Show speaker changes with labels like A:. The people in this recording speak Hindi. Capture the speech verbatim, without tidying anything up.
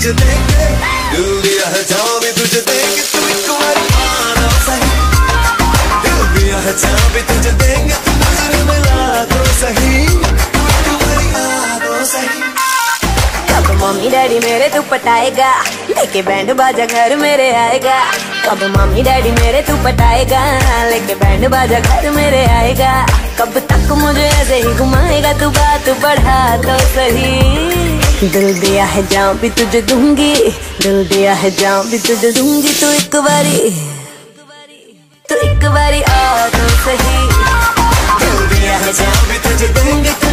A: तुझे देंगे, दिल दिया है जान भी तुझे देंगे, तू एक बारी आना सही, दिल दिया है जान भी तुझे देंगे, तू नजर मिला दो सही, तू एक बारी आ दो सही।
B: कब मम्मी डैडी मेरे तू पटाएगा, लेके बैंड बाजा घर मेरे आएगा। कब मम्मी डैडी मेरे तू पटाएगा, लेके बैंड बाजा घर मेरे आएगा। कब तक मुझे ऐसे ही घुमाएगा, तू बात बढ़ा तो सही। दिल दिया है जान भी तुझे दूंगी, दिल दिया है जान भी तुझे दूंगी, तू एक बारी, तू एक बारी आ तो सही। दिल दिया है जान भी तुझे दूंगी।